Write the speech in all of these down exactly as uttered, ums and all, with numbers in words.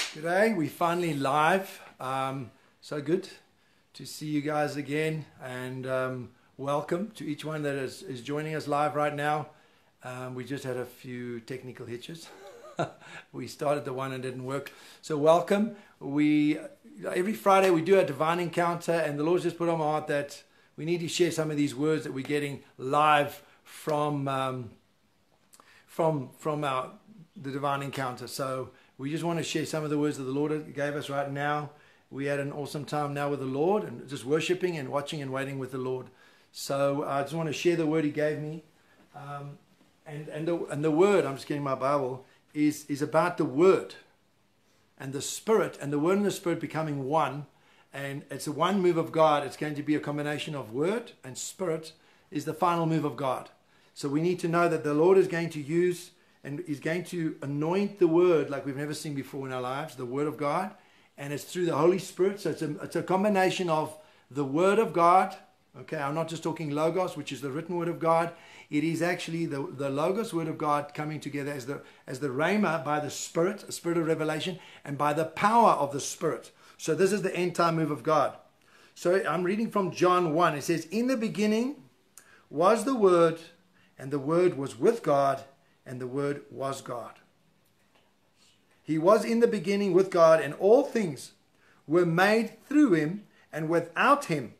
G'day, we finally live. Um, so good to see you guys again, and um, welcome to each one that is, is joining us live right now. Um, we just had a few technical hitches. We started the one and didn't work. So welcome. We every Friday we do a divine encounter, and the Lord's just put on my heart that we need to share some of these words that we're getting live from um, from from our the divine encounter. So we just want to share some of the words that the Lord gave us right now. We had an awesome time now with the Lord, and just worshiping and watching and waiting with the Lord. So I just want to share the word He gave me, um, and and the, and the word, I'm just getting my Bible, is is about the Word and the Spirit, and the Word and the Spirit becoming one. And it's a one move of God. It's going to be a combination of Word and Spirit is the final move of God. So we need to know that the Lord is going to use and is going to anoint the Word like we've never seen before in our lives, the Word of God. And it's through the Holy Spirit. So it's a, it's a combination of the Word of God. Okay, I'm not just talking Logos, which is the written Word of God. It is actually the, the Logos Word of God coming together as the, as the Rhema by the Spirit, a Spirit of revelation, and by the power of the Spirit. So this is the end time move of God. So I'm reading from John one. It says, "In the beginning was the Word, and the Word was with God, and the Word was God. He was in the beginning with God, and all things were made through Him, and without Him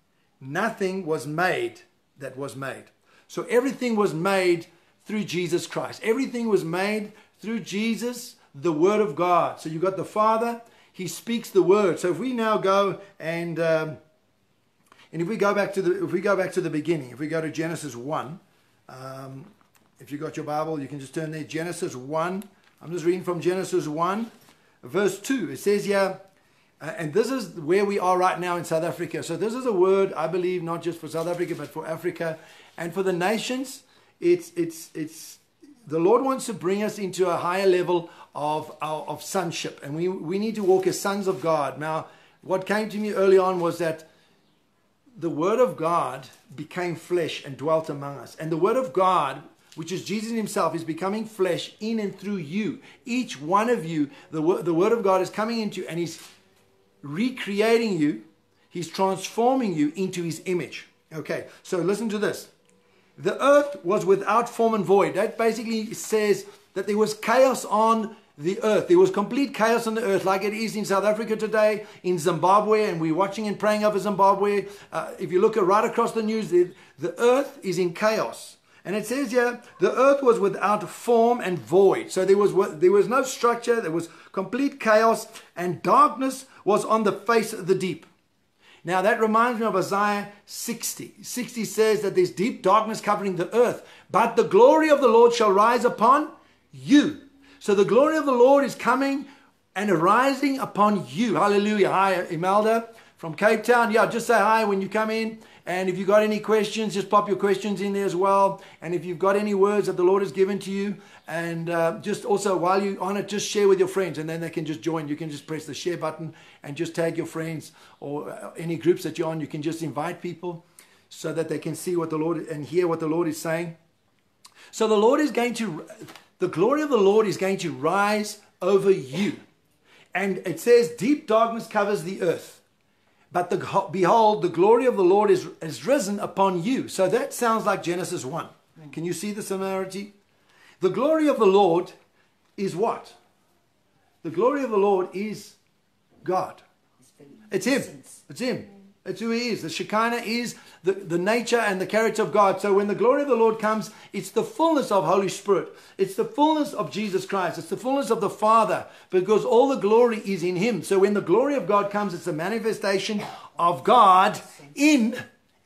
nothing was made that was made." So everything was made through Jesus Christ. Everything was made through Jesus, the Word of God. So you've got the Father, He speaks the Word. So if we now go and um, and if we go back to the if we go back to the beginning, if we go to Genesis one, um, if you got your Bible, you can just turn there. Genesis one. I'm just reading from Genesis one, verse two. It says here, uh, and this is where we are right now in South Africa. So this is a word, I believe, not just for South Africa, but for Africa and for the nations. It's it's it's the Lord wants to bring us into a higher level of of, of sonship, and we we need to walk as sons of God. Now, what came to me early on was that the Word of God became flesh and dwelt among us, and the Word of God, which is Jesus Himself, is becoming flesh in and through you. Each one of you, the, the Word of God is coming into, and He's recreating you. He's transforming you into His image. Okay, so listen to this. The earth was without form and void. That basically says that there was chaos on the earth. There was complete chaos on the earth, like it is in South Africa today, in Zimbabwe, and we're watching and praying over Zimbabwe. Uh, if you look at right across the news, the, the earth is in chaos. And it says here, the earth was without form and void. So there was, there was no structure, there was complete chaos, and darkness was on the face of the deep. Now that reminds me of Isaiah sixty. sixty says that there's deep darkness covering the earth, but the glory of the Lord shall rise upon you. So the glory of the Lord is coming and arising upon you. Hallelujah. Hi, Imelda from Cape Town. Yeah, just say hi when you come in. And if you've got any questions, just pop your questions in there as well. And if you've got any words that the Lord has given to you, and uh, just also while you're on it, just share with your friends, and then they can just join. You can just press the share button and just tag your friends, or any groups that you're on. You can just invite people so that they can see what the Lord and hear what the Lord is saying. So the Lord is going to, the glory of the Lord is going to rise over you. And it says, deep darkness covers the earth. But the, behold, the glory of the Lord is, is risen upon you. So that sounds like Genesis one. Can you see the similarity? The glory of the Lord is what? The glory of the Lord is God. It's Him. It's Him. It's who He is. The Shekinah is the, the nature and the character of God. So when the glory of the Lord comes, it's the fullness of Holy Spirit. It's the fullness of Jesus Christ. It's the fullness of the Father, because all the glory is in Him. So when the glory of God comes, it's a manifestation of God in,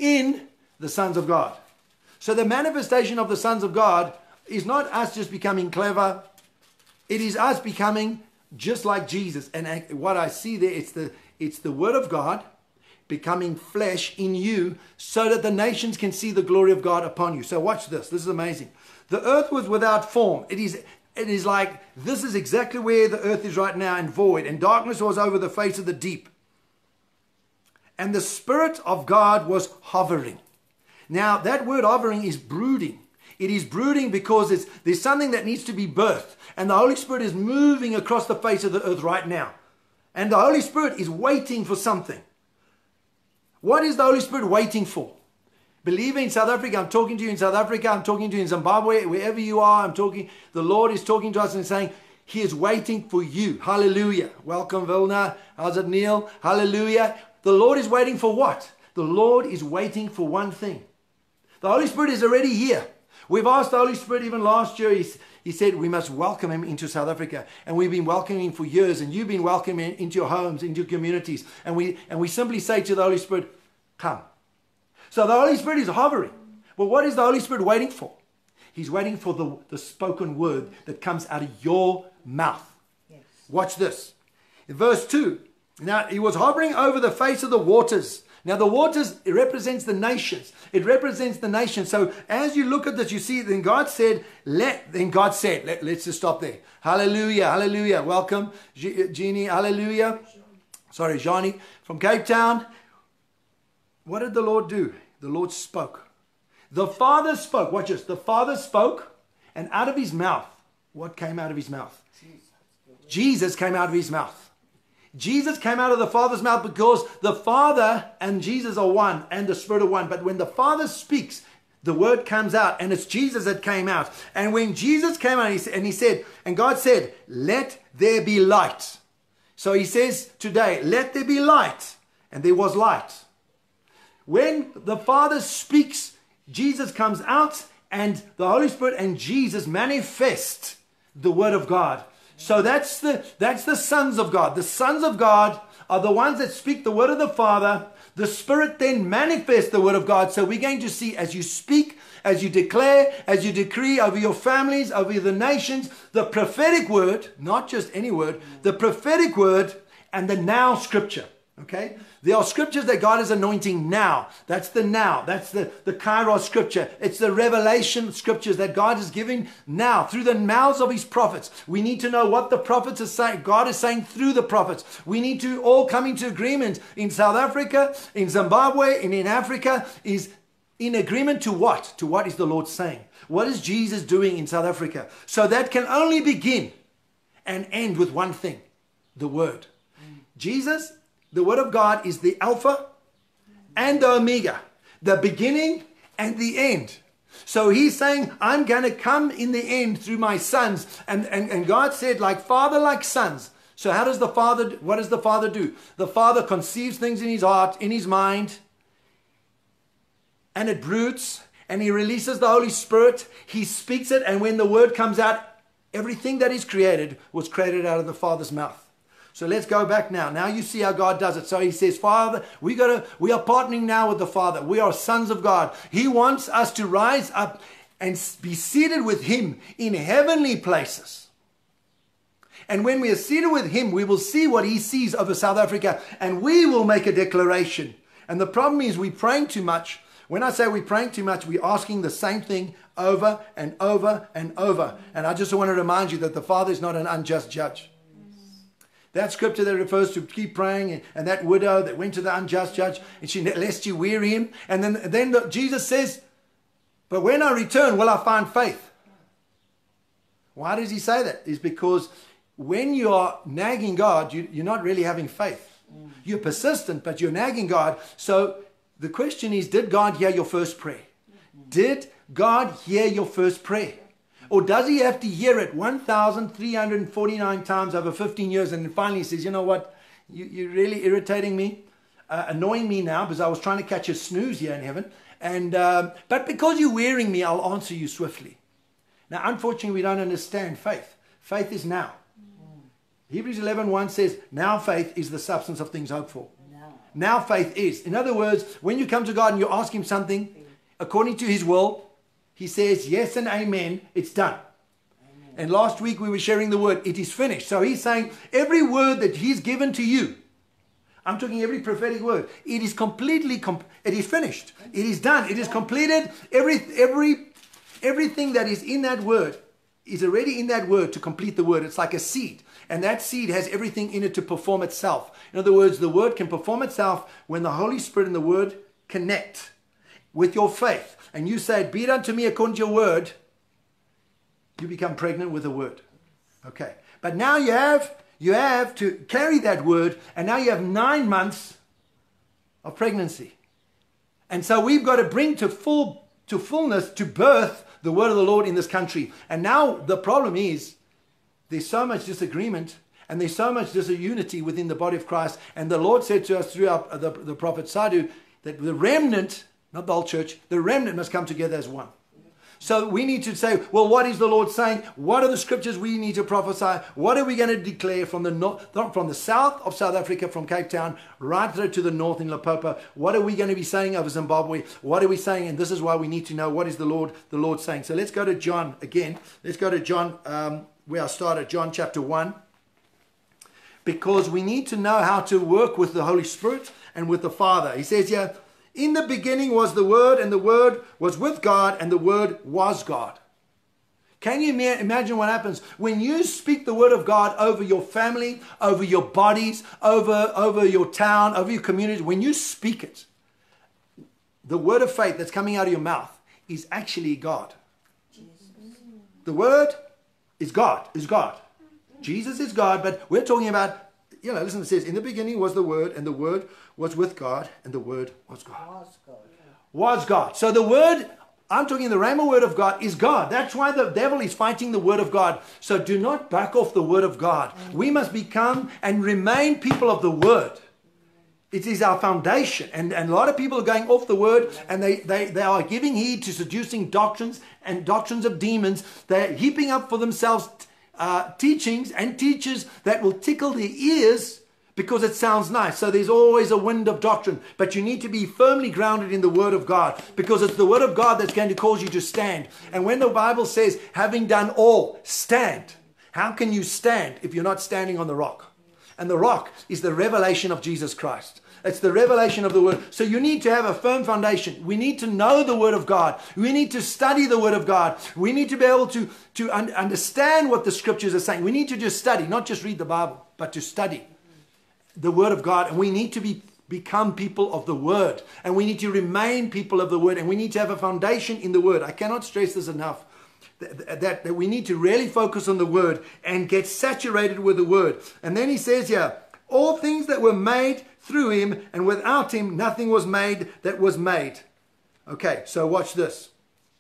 in the sons of God. So the manifestation of the sons of God is not us just becoming clever. It is us becoming just like Jesus. And what I see there, it's the, it's the Word of God becoming flesh in you, so that the nations can see the glory of God upon you. So watch this. This is amazing. The earth was without form. It is, it is like, this is exactly where the earth is right now, and void. And darkness was over the face of the deep. And the Spirit of God was hovering. Now, that word hovering is brooding. It is brooding because it's, there's something that needs to be birthed. And the Holy Spirit is moving across the face of the earth right now. And the Holy Spirit is waiting for something. What is the Holy Spirit waiting for? Believer in South Africa, I'm talking to you in South Africa, I'm talking to you in Zimbabwe, wherever you are, I'm talking, the Lord is talking to us and saying, He is waiting for you. Hallelujah. Welcome, Vilna. How's it, Neil? Hallelujah. The Lord is waiting for what? The Lord is waiting for one thing. The Holy Spirit is already here. We've asked the Holy Spirit even last year. He, he said we must welcome Him into South Africa. And we've been welcoming Him for years. And you've been welcoming Him into your homes, into your communities. And we, and we simply say to the Holy Spirit, come. So the Holy Spirit is hovering. But what is the Holy Spirit waiting for? He's waiting for the, the spoken word that comes out of your mouth. Yes. Watch this. In verse two. Now, He was hovering over the face of the waters. Now, the waters, it represents the nations. It represents the nations. So, as you look at this, you see, then God said, let, then God said, let, let's just stop there. Hallelujah, hallelujah. Welcome, Jeannie, hallelujah. Sorry, Johnny from Cape Town. What did the Lord do? The Lord spoke. The Father spoke. Watch this. The Father spoke, and out of His mouth, what came out of His mouth? Jesus came out of His mouth. Jesus came out of the Father's mouth because the Father and Jesus are one, and the Spirit are one. But when the Father speaks, the word comes out, and it's Jesus that came out. And when Jesus came out, and He said, and God said, let there be light. So He says today, let there be light. And there was light. When the Father speaks, Jesus comes out, and the Holy Spirit and Jesus manifest the Word of God. So that's the, that's the sons of God. The sons of God are the ones that speak the Word of the Father. The Spirit then manifests the Word of God. So we're going to see as you speak, as you declare, as you decree over your families, over the nations, the prophetic word, not just any word, the prophetic word and the now scripture. Okay? There are scriptures that God is anointing now. That's the now. That's the, the Kairos scripture. It's the revelation scriptures that God is giving now through the mouths of His prophets. We need to know what the prophets are saying. God is saying through the prophets. We need to all come into agreement in South Africa, in Zimbabwe, and in Africa is in agreement to what? To what is the Lord saying? What is Jesus doing in South Africa? So that can only begin and end with one thing, the Word. Jesus, the Word of God, is the Alpha and the Omega, the beginning and the end. So He's saying, I'm going to come in the end through my sons. And, and, and God said, like Father, like sons. So how does the Father, what does the Father do? The Father conceives things in His heart, in His mind, and it broods, and He releases the Holy Spirit. He speaks it, and when the word comes out, everything that is created was created out of the Father's mouth. So let's go back now. Now you see how God does it. So He says, Father, we got to, we are partnering now with the Father. We are sons of God. He wants us to rise up and be seated with Him in heavenly places. And when we are seated with Him, we will see what He sees over South Africa, and we will make a declaration. And the problem is we're praying too much. When I say we're praying too much, we're asking the same thing over and over and over. And I just want to remind you that the Father is not an unjust judge. That scripture that refers to keep praying, and, and that widow that went to the unjust judge, and she lest you weary him. And then, then the, Jesus says, but when I return, will I find faith? Why does He say that? It's because when you are nagging God, you, you're not really having faith. Mm. You're persistent, but you're nagging God. So the question is, did God hear your first prayer? Mm. Did God hear your first prayer? Or does He have to hear it one thousand three hundred forty-nine times over fifteen years, and then finally He says, you know what, you, you're really irritating me, uh, annoying me now, because I was trying to catch a snooze here in heaven, and um, but because you're wearing me, I'll answer you swiftly. Now, unfortunately, we don't understand faith. Faith is now. Mm. Hebrews eleven one says, now faith is the substance of things hoped for. No. Now faith is. In other words, when you come to God and you ask Him something according to His will, He says, yes and amen, it's done. Amen. And last week we were sharing the word, it is finished. So He's saying every word that He's given to you, I'm talking every prophetic word, it is completely, com it is finished. It is done. It is completed. Every, every, everything that is in that word is already in that word to complete the word. It's like a seed. And that seed has everything in it to perform itself. In other words, the word can perform itself when the Holy Spirit and the word connect. with your faith, and you say, be it unto me according to your word, you become pregnant with the word. Okay. But now you have, you have to carry that word, and now you have nine months of pregnancy. And so we've got to bring to full, to fullness, to birth, the word of the Lord in this country. And now the problem is, there's so much disagreement, and there's so much disunity within the body of Christ. And the Lord said to us through our, the, the prophet Sadhu, that the remnant, not the whole church, the remnant must come together as one. So we need to say, well, what is the Lord saying? What are the scriptures we need to prophesy? What are we going to declare from the north, from the south of South Africa, from Cape Town, right through to the north in Limpopo? What are we going to be saying over Zimbabwe? What are we saying? And this is why we need to know what is the Lord, the Lord saying. So let's go to John again. Let's go to John, um, where I started, John chapter one. Because we need to know how to work with the Holy Spirit and with the Father. He says here, in the beginning was the Word, and the Word was with God, and the Word was God. Can you imagine what happens when you speak the Word of God over your family, over your bodies, over, over your town, over your community? When you speak it, the word of faith that's coming out of your mouth is actually God. The Word is God, is God. Jesus is God, but we're talking about, you know, listen, it says, in the beginning was the Word, and the Word was with God, and the Word was God. Was God. Was God. So the Word, I'm talking the Rhema word of God, is God. That's why the devil is fighting the Word of God. So do not back off the Word of God. We must become and remain people of the Word. It is our foundation. And, and a lot of people are going off the Word, and they, they, they are giving heed to seducing doctrines and doctrines of demons. They're heaping up for themselves uh, teachings and teachers that will tickle their ears because it sounds nice. So there's always a wind of doctrine. But you need to be firmly grounded in the Word of God, because it's the Word of God that's going to cause you to stand. And when the Bible says, having done all, stand. How can you stand if you're not standing on the rock? And the rock is the revelation of Jesus Christ. It's the revelation of the Word. So you need to have a firm foundation. We need to know the Word of God. We need to study the Word of God. We need to be able to, to un- understand what the Scriptures are saying. We need to just study, not just read the Bible, but to study the Word of God. And we need to be become people of the Word. And we need to remain people of the Word. And we need to have a foundation in the Word. I cannot stress this enough. That, that, that we need to really focus on the Word and get saturated with the Word. And then he says here, all things that were made through him, and without him nothing was made that was made. Okay, so watch this.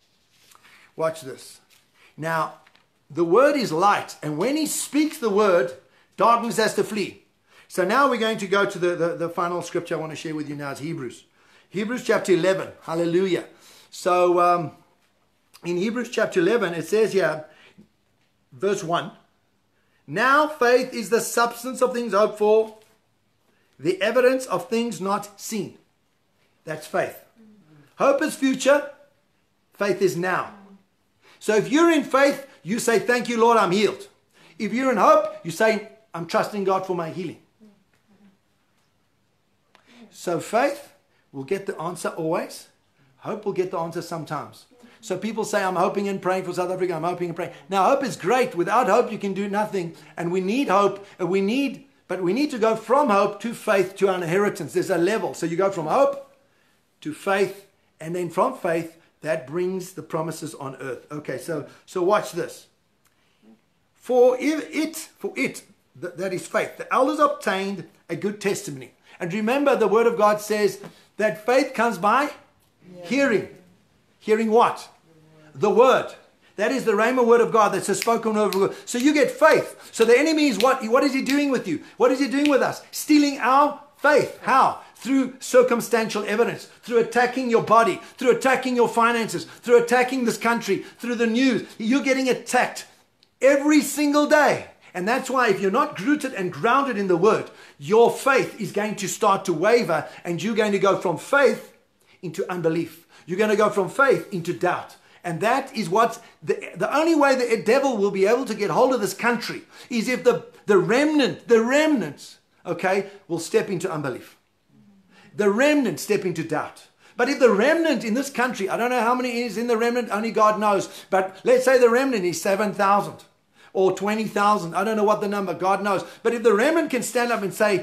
Watch this. Now, the Word is light, and when he speaks the Word, darkness has to flee. So now we're going to go to the, the, the final scripture I want to share with you now. Is Hebrews. Hebrews chapter eleven. Hallelujah. So um, in Hebrews chapter eleven, it says here, verse one, now faith is the substance of things hoped for, the evidence of things not seen. That's faith. Hope is future. Faith is now. So if you're in faith, you say, thank you, Lord, I'm healed. If you're in hope, you say, I'm trusting God for my healing. So faith will get the answer always. Hope will get the answer sometimes. So people say, I'm hoping and praying for South Africa. I'm hoping and praying. Now, hope is great. Without hope, you can do nothing. And we need hope. And we need, but we need to go from hope to faith to our inheritance. There's a level. So you go from hope to faith. And then from faith, that brings the promises on earth. Okay, so, so watch this. For it, for it, that is faith, the elders obtained a good testimony. And remember, the Word of God says that faith comes by yeah. hearing. Hearing what? The Word. That is the Rhema word of God that's spoken over. So you get faith. So the enemy is what? What is he doing with you? What is he doing with us? Stealing our faith. How? Through circumstantial evidence, through attacking your body, through attacking your finances, through attacking this country, through the news. You're getting attacked every single day. And that's why if you're not rooted and grounded in the Word, your faith is going to start to waver, and you're going to go from faith into unbelief. You're going to go from faith into doubt. And that is what, the, the only way the devil will be able to get hold of this country is if the, the remnant, the remnants, okay, will step into unbelief. The remnant step into doubt. But if the remnant in this country, I don't know how many is in the remnant, only God knows. But let's say the remnant is seven thousand or twenty thousand. I don't know what the number, God knows. But if the remnant can stand up and say,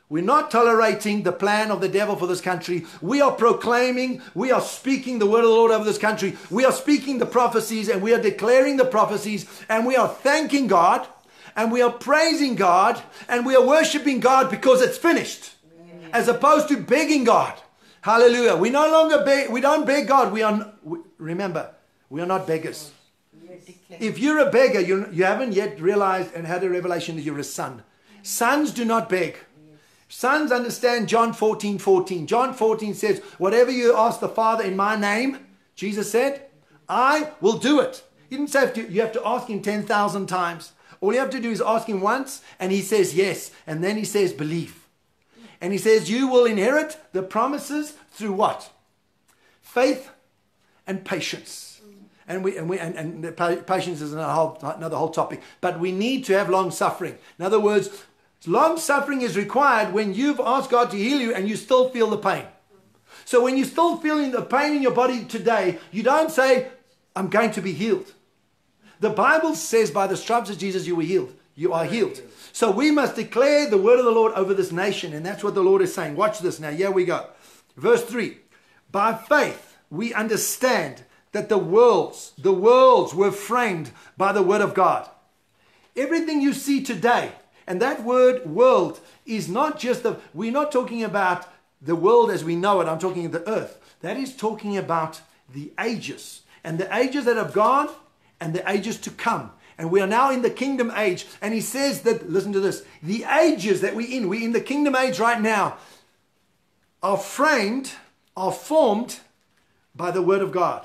We're not tolerating the plan of the devil for this country. We are proclaiming, we are speaking the word of the Lord over this country. We are speaking the prophecies and we are declaring the prophecies and we are thanking God and we are praising God and we are worshiping God because it's finished. Amen. As opposed to begging God. Hallelujah. We no longer beg, we don't beg God. We are, we, remember, we are not beggars. Yes. If you're a beggar, you you haven't yet realized and had a revelation that you're a son. Sons do not beg. Sons understand John fourteen fourteen. John fourteen says, whatever you ask the Father in my name, Jesus said, I will do it. You didn't say have to, you have to ask him ten thousand times. All you have to do is ask him once and he says yes. And then he says believe. And he says you will inherit the promises through what? Faith and patience. And we and we and, and the patience is another whole, another whole topic. But we need to have long suffering. In other words, long suffering is required when you've asked God to heal you and you still feel the pain. So when you're still feeling the pain in your body today, you don't say, I'm going to be healed. The Bible says by the stripes of Jesus you were healed. You are healed. So we must declare the word of the Lord over this nation. And that's what the Lord is saying. Watch this now. Here we go. Verse three. By faith we understand that the worlds, the worlds were framed by the word of God. Everything you see today, and that word world is not just the, we're not talking about the world as we know it. I'm talking of the earth. That is talking about the ages. And the ages that have gone and the ages to come. And we are now in the kingdom age. And he says that, listen to this, the ages that we're in, we're in the kingdom age right now, are framed, are formed by the word of God.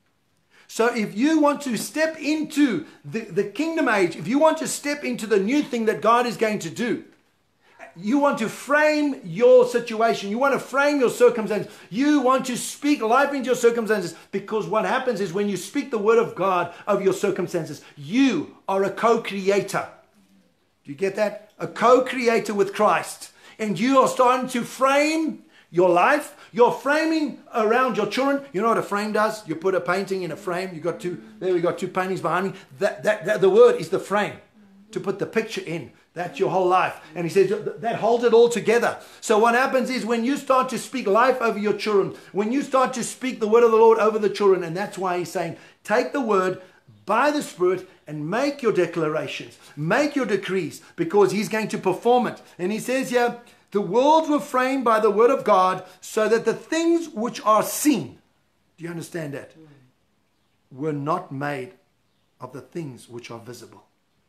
So if you want to step into the, the kingdom age, if you want to step into the new thing that God is going to do, you want to frame your situation, you want to frame your circumstances, you want to speak life into your circumstances, because what happens is when you speak the word of God over your circumstances, you are a co-creator. Do you get that? A co-creator with Christ. And you are starting to frame your life. You're framing around your children. You know what a frame does? You put a painting in a frame. You got two, there we got two paintings behind me. That, that, that, the word is the frame to put the picture in. That's your whole life. And he says that holds it all together. So what happens is when you start to speak life over your children, when you start to speak the word of the Lord over the children, and that's why he's saying, take the word by the Spirit and make your declarations, make your decrees, because he's going to perform it. And he says here, the worlds were framed by the word of God, so that the things which are seen, do you understand that? Were not made of the things which are visible.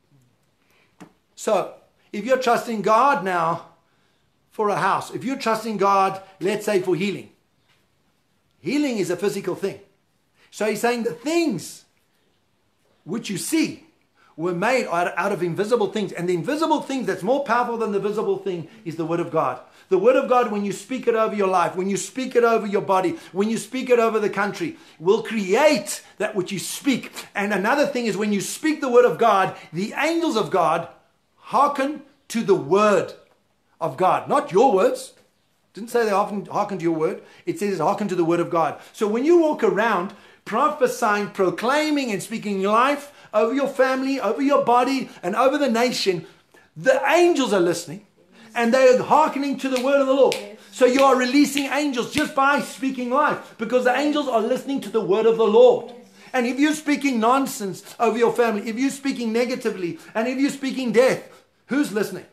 So, if you're trusting God now for a house, if you're trusting God, let's say for healing, healing is a physical thing. So he's saying the things which you see were made out, out of invisible things. And the invisible thing that's more powerful than the visible thing is the word of God. The word of God, when you speak it over your life, when you speak it over your body, when you speak it over the country, will create that which you speak. And another thing is when you speak the word of God, the angels of God hearken to the word of God. Not your words. It didn't say they hearken, hearken to your word. It says hearken to the word of God. So when you walk around prophesying, proclaiming and speaking life over your family, over your body and over the nation, the angels are listening and they are hearkening to the word of the Lord. So you are releasing angels just by speaking life, because the angels are listening to the word of the Lord. And if you're speaking nonsense over your family, if you're speaking negatively, and if you're speaking death, who's listening?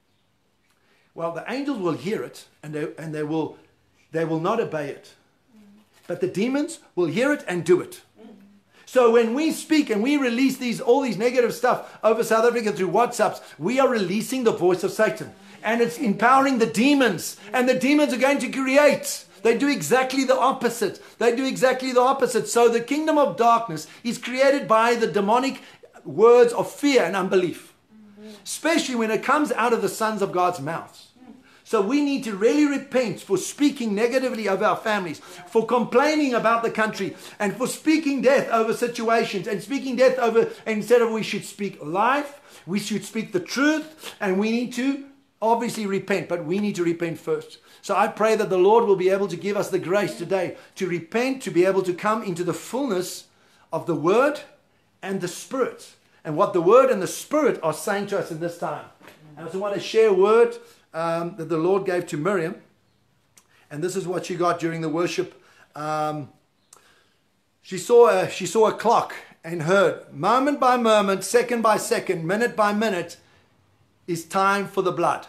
Well, the angels will hear it, and they, and they will they will not obey it. But the demons will hear it and do it. So when we speak and we release these all these negative stuff over South Africa through WhatsApps, we are releasing the voice of Satan. And it's empowering the demons. And the demons are going to create. They do exactly the opposite. They do exactly the opposite. So the kingdom of darkness is created by the demonic words of fear and unbelief. Especially when it comes out of the sons of God's mouths. So we need to really repent for speaking negatively over our families, for complaining about the country, and for speaking death over situations, and speaking death over, instead of we should speak life, we should speak the truth, and we need to obviously repent, but we need to repent first. So I pray that the Lord will be able to give us the grace today to repent, to be able to come into the fullness of the Word and the Spirit, and what the Word and the Spirit are saying to us in this time. And I also want to share a word um, that the Lord gave to Miriam. And this is what she got during the worship. Um, she saw a, she saw a clock and heard, moment by moment, second by second, minute by minute, is time for the blood.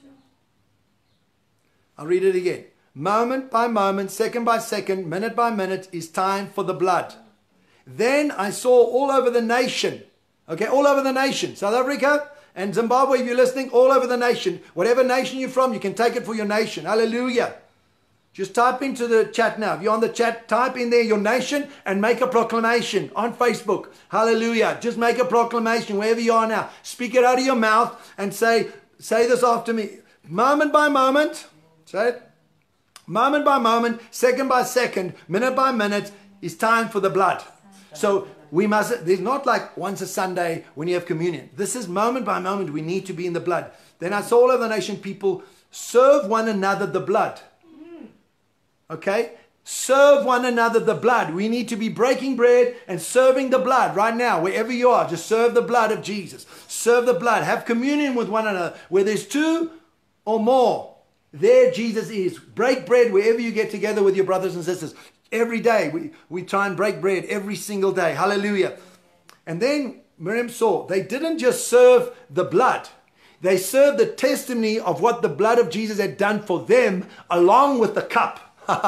I'll read it again. Moment by moment, second by second, minute by minute, is time for the blood. Then I saw all over the nation, okay, all over the nation, South Africa and Zimbabwe, if you're listening, all over the nation, whatever nation you're from, you can take it for your nation. Hallelujah. Just type into the chat now. If you're on the chat, type in there your nation and make a proclamation on Facebook. Hallelujah. Just make a proclamation wherever you are now. Speak it out of your mouth and say, say this after me. Moment by moment, say it. Moment by moment, second by second, minute by minute, is time for the blood. So we must, there's not like once a Sunday when you have communion. This is moment by moment, we need to be in the blood. Then I saw all over the nation people serve one another the blood. Okay? Serve one another the blood. We need to be breaking bread and serving the blood right now. Wherever you are, just serve the blood of Jesus. Serve the blood. Have communion with one another. Where there's two or more, there Jesus is. Break bread wherever you get together with your brothers and sisters. Every day. We, we try and break bread every single day. Hallelujah. And then Miriam saw, they didn't just serve the blood. They served the testimony of what the blood of Jesus had done for them along with the cup.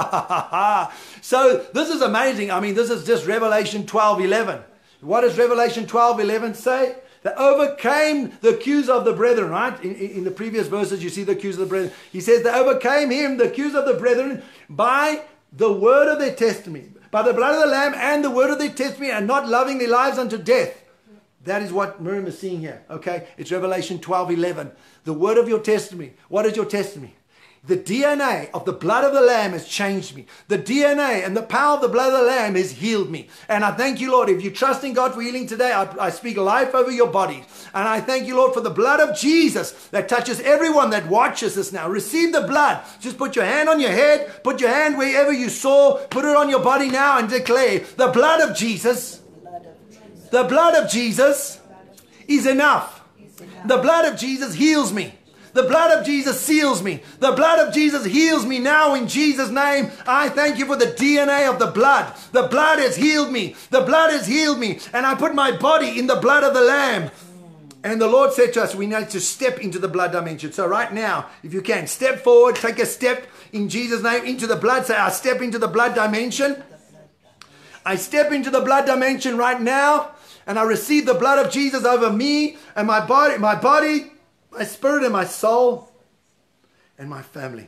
So this is amazing. I mean, this is just Revelation twelve eleven. What does Revelation twelve eleven say? They overcame the accuser of the brethren, right? In, in, in the previous verses, you see the accuser of the brethren. He says they overcame him, the accuser of the brethren, by the word of their testimony, by the blood of the Lamb and the word of their testimony, and not loving their lives unto death. That is what Miriam is seeing here. Okay, it's Revelation twelve eleven. The word of your testimony. What is your testimony? The D N A of the blood of the Lamb has changed me. The D N A and the power of the blood of the Lamb has healed me. And I thank you, Lord. If you trust in God for healing today, I, I speak life over your bodies. And I thank you, Lord, for the blood of Jesus that touches everyone that watches us now. Receive the blood. Just put your hand on your head. Put your hand wherever you saw. Put it on your body now and declare the blood of Jesus. The blood of Jesus is enough. The blood of Jesus heals me. The blood of Jesus seals me. The blood of Jesus heals me now in Jesus' name. I thank you for the D N A of the blood. The blood has healed me. The blood has healed me. And I put my body in the blood of the Lamb. And the Lord said to us, we need to step into the blood dimension. So right now, if you can, step forward, take a step in Jesus' name into the blood. Say, I step into the blood dimension. I step into the blood dimension right now. And I receive the blood of Jesus over me and my body, my body, my spirit and my soul and my family.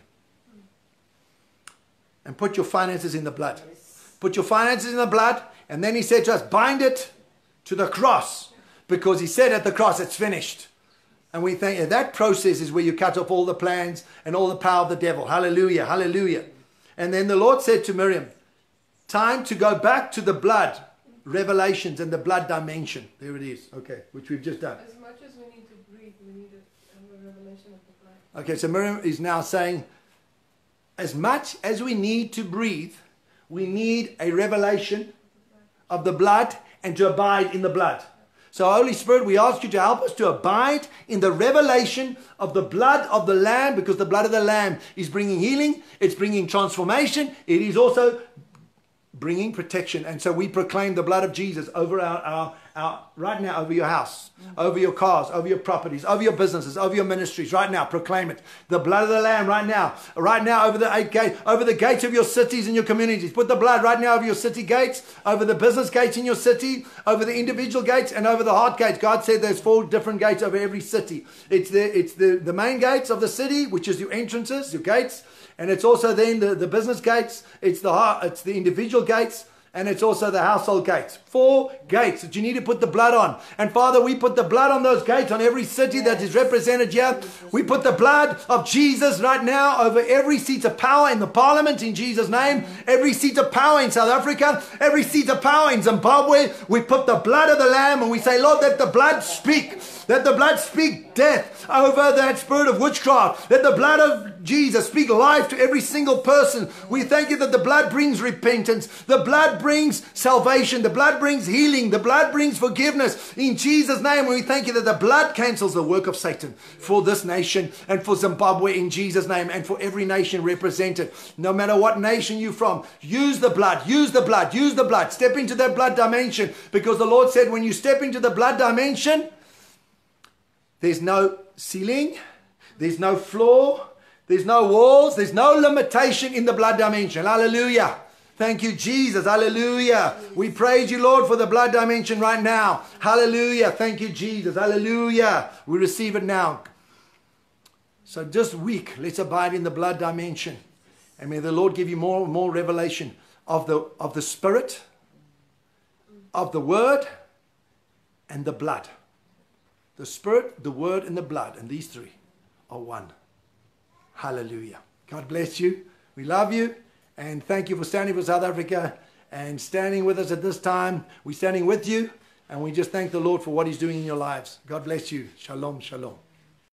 And put your finances in the blood. Put your finances in the blood. And then he said to us, bind it to the cross. Because he said at the cross, it's finished. And we think yeah, that process is where you cut off all the plans and all the power of the devil. Hallelujah, hallelujah. And then the Lord said to Miriam, time to go back to the blood. Revelations and the blood dimension. There it is. Okay, which we've just done. As much as we need to breathe, we need a, a revelation of the blood. Okay, so Miriam is now saying, as much as we need to breathe, we need a revelation of the blood and to abide in the blood. So Holy Spirit, we ask you to help us to abide in the revelation of the blood of the Lamb, because the blood of the Lamb is bringing healing, it's bringing transformation, it is also bringing protection. And so we proclaim the blood of Jesus over our, our, our right now, over your house, mm-hmm. over your cars, over your properties, over your businesses, over your ministries. Right now, proclaim it. The blood of the Lamb right now, right now over the eight gate, over the gates of your cities and your communities. Put the blood right now over your city gates, over the business gates in your city, over the individual gates, and over the heart gates. God said there's four different gates over every city. It's the it's the, the main gates of the city, which is your entrances, your gates. And it's also then the, the business gates, it's the heart, it's the individual gates, and it's also the household gates. Four gates that you need to put the blood on. And Father, we put the blood on those gates on every city that is represented here. We put the blood of Jesus right now over every seat of power in the parliament in Jesus' name. Every seat of power in South Africa. Every seat of power in Zimbabwe. We put the blood of the Lamb and we say, Lord, let the blood speak. Let the blood speak death over that spirit of witchcraft. Let the blood of Jesus speak life to every single person. We thank you that the blood brings repentance. The blood brings brings salvation. The blood brings healing. The blood brings forgiveness. In Jesus' name, we thank you that the blood cancels the work of Satan for this nation and for Zimbabwe in Jesus' name, and for every nation represented. No matter what nation you're from, use the blood, use the blood, use the blood. Step into that blood dimension, because the Lord said when you step into the blood dimension, there's no ceiling, there's no floor, there's no walls, there's no limitation in the blood dimension. Hallelujah. Thank you, Jesus. Hallelujah. We praise you, Lord, for the blood dimension right now. Hallelujah. Thank you, Jesus. Hallelujah. We receive it now. So this week, let's abide in the blood dimension. And may the Lord give you more and more revelation of the, of the Spirit, of the Word, and the blood. The Spirit, the Word, and the blood. And these three are one. Hallelujah. God bless you. We love you. And thank you for standing for South Africa and standing with us at this time. We're standing with you. And we just thank the Lord for what he's doing in your lives. God bless you. Shalom, shalom.